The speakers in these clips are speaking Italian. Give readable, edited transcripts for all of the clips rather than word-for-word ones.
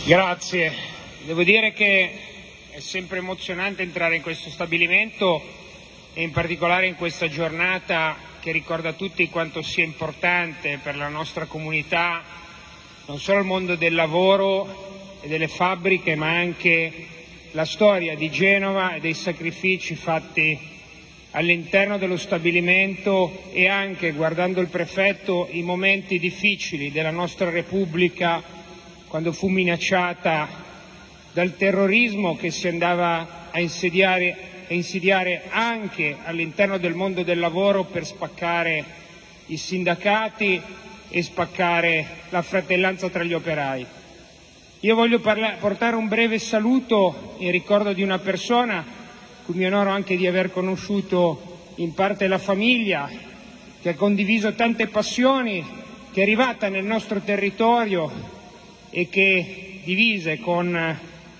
Grazie. Devo dire che è sempre emozionante entrare in questo stabilimento e in particolare in questa giornata che ricorda a tutti quanto sia importante per la nostra comunità non solo il mondo del lavoro e delle fabbriche, ma anche la storia di Genova e dei sacrifici fatti all'interno dello stabilimento e anche, guardando il prefetto, i momenti difficili della nostra Repubblica quando fu minacciata dal terrorismo che si andava a insidiare anche all'interno del mondo del lavoro per spaccare i sindacati e spaccare la fratellanza tra gli operai. Io voglio portare un breve saluto in ricordo di una persona cui mi onoro anche di aver conosciuto in parte la famiglia, che ha condiviso tante passioni, che è arrivata nel nostro territorio e che divise con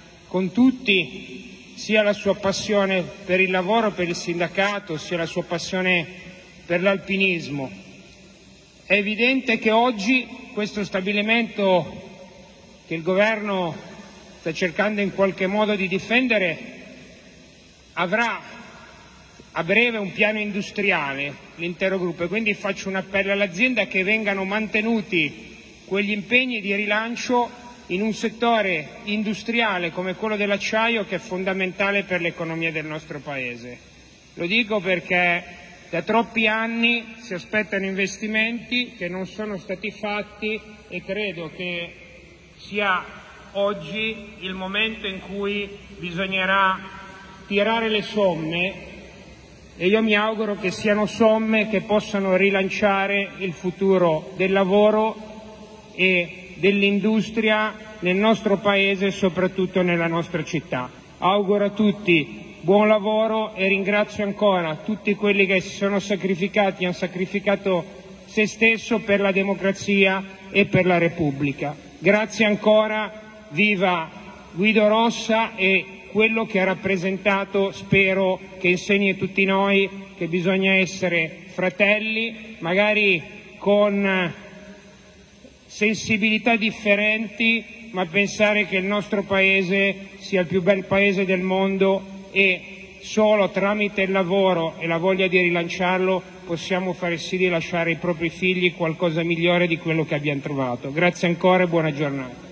tutti sia la sua passione per il lavoro, per il sindacato, sia la sua passione per l'alpinismo. È evidente che oggi questo stabilimento che il governo sta cercando in qualche modo di difendere avrà a breve un piano industriale, l'intero gruppo, e quindi faccio un appello all'azienda che vengano mantenuti quegli impegni di rilancio in un settore industriale come quello dell'acciaio che è fondamentale per l'economia del nostro Paese. Lo dico perché da troppi anni si aspettano investimenti che non sono stati fatti e credo che sia oggi il momento in cui bisognerà tirare le somme e io mi auguro che siano somme che possano rilanciare il futuro del lavoro e dell'industria nel nostro Paese e soprattutto nella nostra città. Auguro a tutti buon lavoro e ringrazio ancora tutti quelli che si sono sacrificati, hanno sacrificato se stesso per la democrazia e per la Repubblica. Grazie ancora, viva Guido Rossa e quello che ha rappresentato, spero che insegni a tutti noi che bisogna essere fratelli, magari con sensibilità differenti, ma pensare che il nostro Paese sia il più bel Paese del mondo e solo tramite il lavoro e la voglia di rilanciarlo possiamo fare sì di lasciare ai propri figli qualcosa migliore di quello che abbiamo trovato. Grazie ancora e buona giornata.